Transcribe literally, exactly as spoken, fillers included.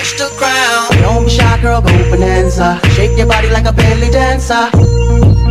touch the ground. Don't be shy, girl, go bonanza. Shake your body like a belly dancer.